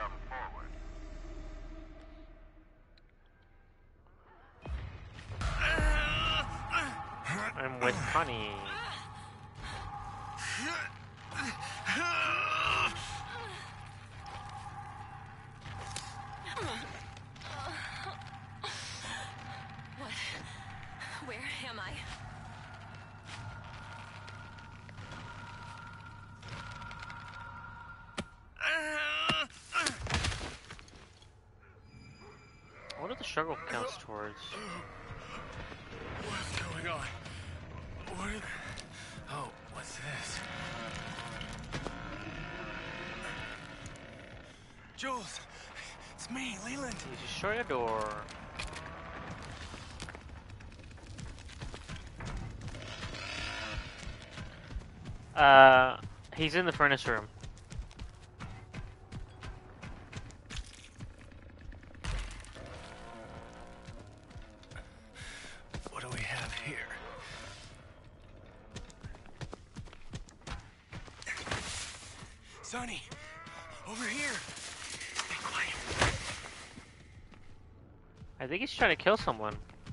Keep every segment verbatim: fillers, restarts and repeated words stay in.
I'm with Connie. What? Where am I? What are the struggle counts towards? What's going on? What? Are the... Oh, what's this? Jules, it's me, Leland. You destroy a door. Uh, he's in the furnace room. What do we have here? Sonny, over here. Be quiet. I think he's trying to kill someone.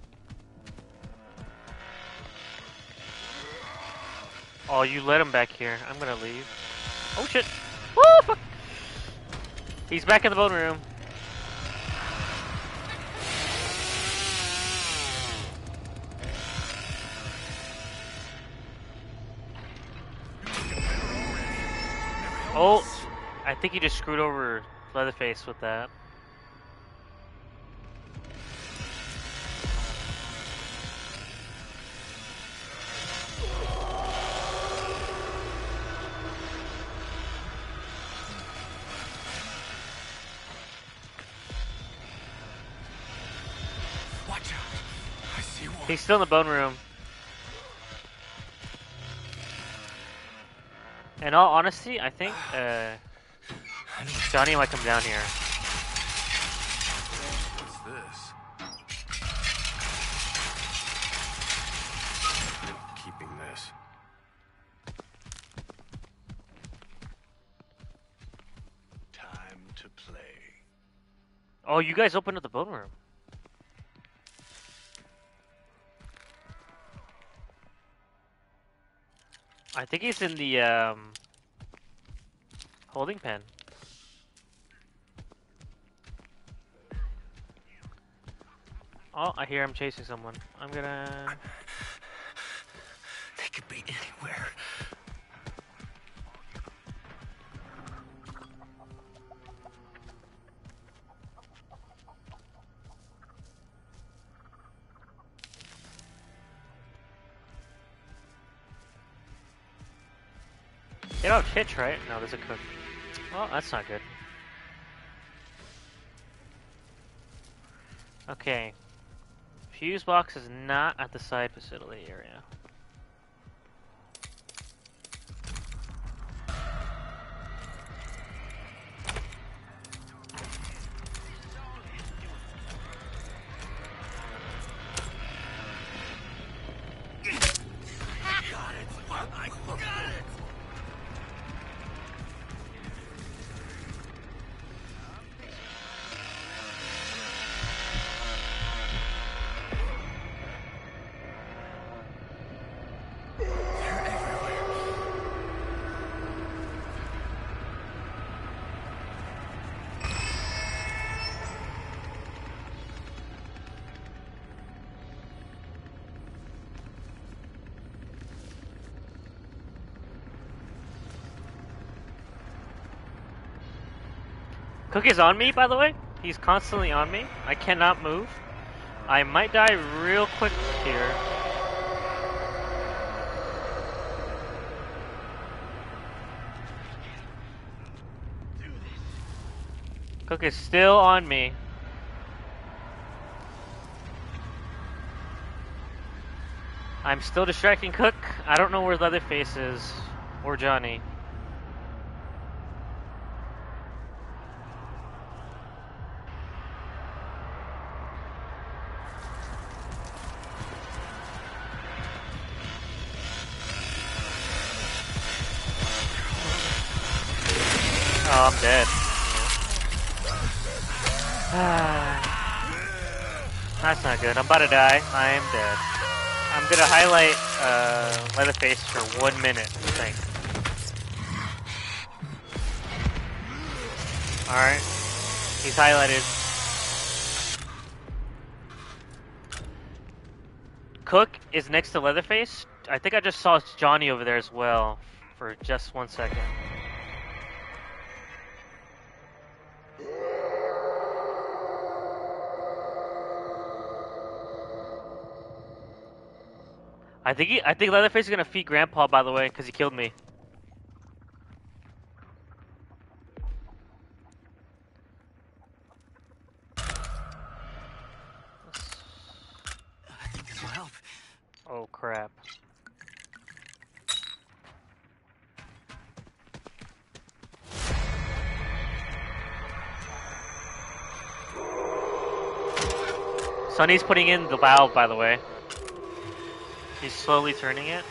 Oh, you let him back here. I'm gonna leave. Oh shit! Woo, fuck. He's back in the bone room. Oh, I think he just screwed over Leatherface with that. Watch out. I see one. He's still in the bone room. In all honesty, I think uh, Johnny might come down here. What's this? Keeping this. Time to play. Oh, you guys opened up the bone room. I think he's in the um, holding pen. Oh, I hear him chasing someone. I'm gonna... They could be anywhere. They don't hitch, right? No, there's a cook. Oh, that's not good. Okay. Fuse box is not at the side facility area. Cook is on me, by the way. He's constantly on me. I cannot move. I might die real quick here. Cook is still on me. I'm still distracting Cook. I don't know where Leatherface is or Johnny. Oh, I'm dead. That's not good. I'm about to die. I am dead. I'm gonna highlight uh, Leatherface for one minute, I think. Alright. He's highlighted. Cook is next to Leatherface. I think I just saw Johnny over there as well for just one second. I think he, I think Leatherface is gonna feed Grandpa, by the way, because he killed me. This will help. Oh crap. Sonny's putting in the valve, by the way. He's slowly turning it.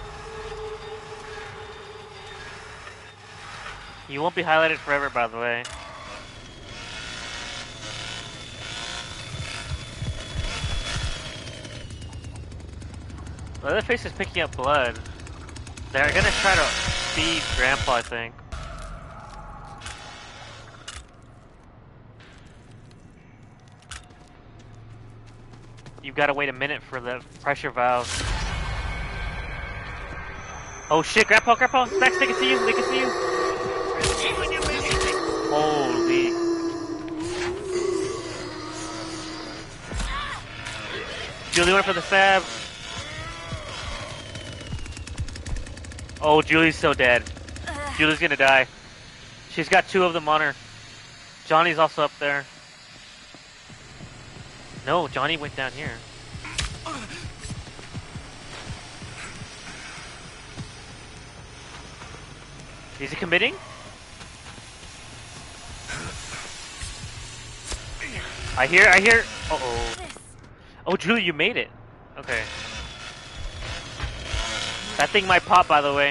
You won't be highlighted forever, by the way. Leatherface is picking up blood. They're gonna try to feed Grandpa, I think. You've got to wait a minute for the pressure valve. Oh shit, Grandpa, Grandpa, Max, they can see you, they can see you. Holy. Julie went for the stab. Oh, Julie's so dead. Julie's gonna die. She's got two of them on her. Johnny's also up there. No, Johnny went down here. Is he committing? I hear, I hear. Uh oh. Oh, Julie, you made it. Okay. That thing might pop, by the way.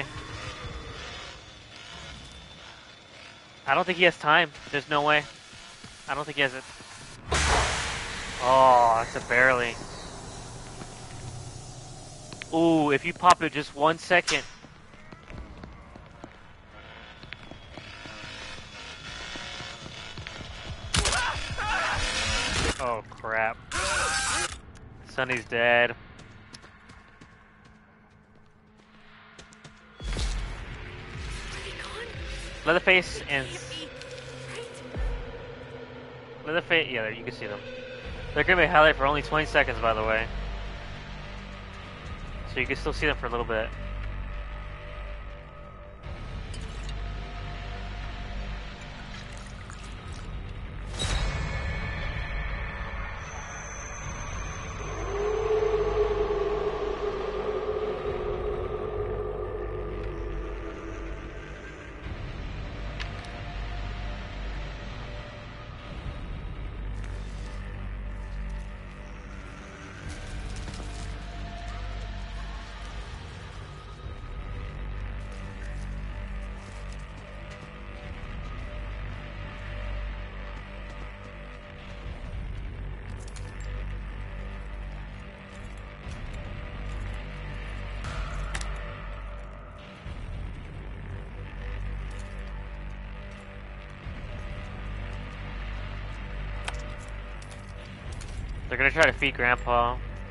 I don't think he has time. There's no way. I don't think he has it. Oh, that's a barely. Ooh, if you pop it just one second. Oh, crap. Sonny's dead. Leatherface and... Leatherface, yeah, you can see them. They're gonna be highlighted for only twenty seconds, by the way. So you can still see them for a little bit. They're gonna try to feed Grandpa.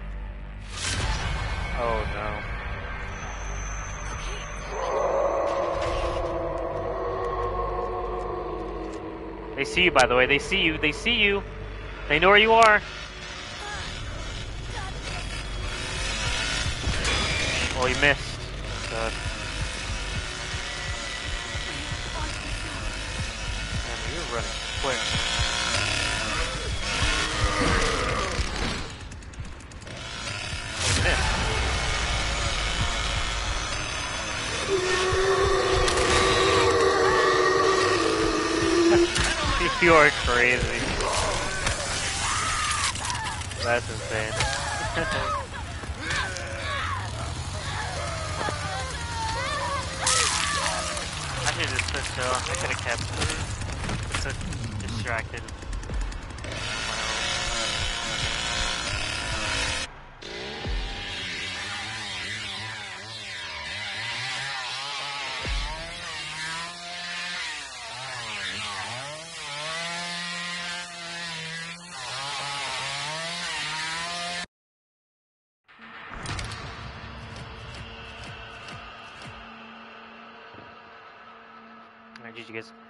Oh no. They see you, by the way. They see you. They see you. They know where you are. Oh, you missed. God. Man, you're running quick. You are crazy. That's insane. I should just switch though. I could have kept it. So distracted. Alright, G G guys.